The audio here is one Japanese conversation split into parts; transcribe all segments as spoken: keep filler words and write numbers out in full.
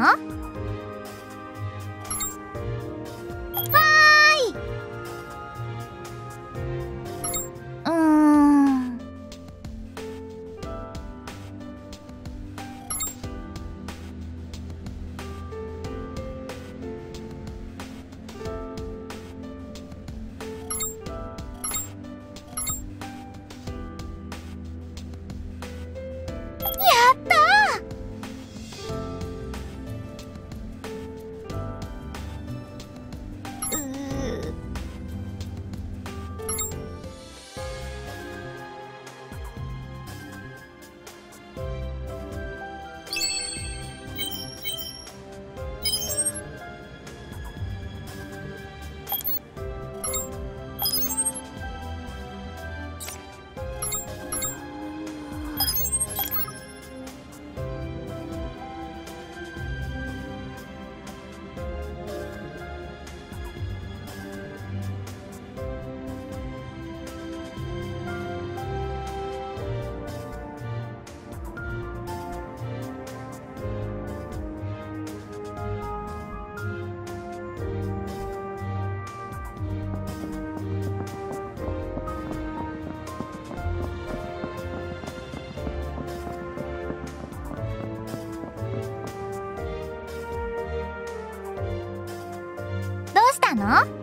わーい。うーん。やったー。うー。どうしたの？わ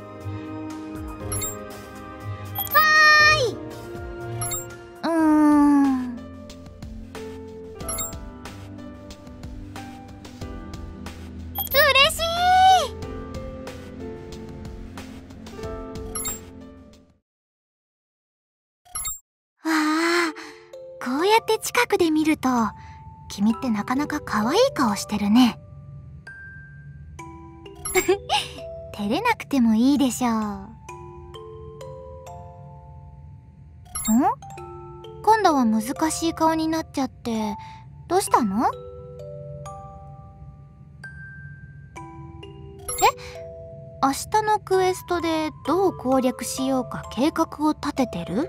ーい。うーん。嬉しい。わあ、こうやって近くで見ると君ってなかなか可愛い顔してるね。照れなくてもいいでしょう。ん？今度は難しい顔になっちゃってどうしたの？え、明日のクエストでどう攻略しようか計画を立ててる？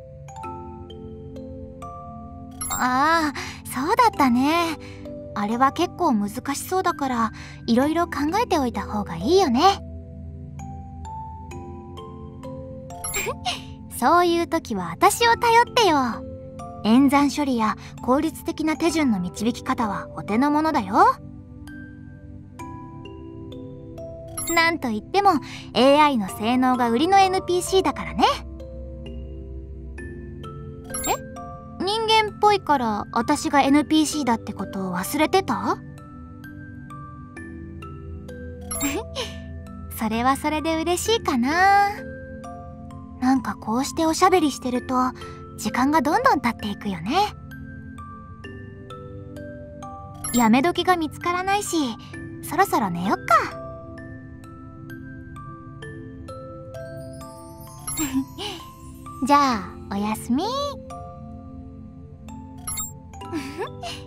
ああ、そうだったね。あれは結構難しそうだからいろいろ考えておいた方がいいよね。そういう時は私を頼ってよ。演算処理や効率的な手順の導き方はお手の物だよ。なんといっても エーアイ の性能が売りの エヌピーシー だからね。え？人間っぽいから私が エヌピーシー だってことを忘れてた？それはそれで嬉しいかな。なんかこうしておしゃべりしてると時間がどんどん経っていくよね。やめ時が見つからないしそろそろ寝よっか。じゃあおやすみ。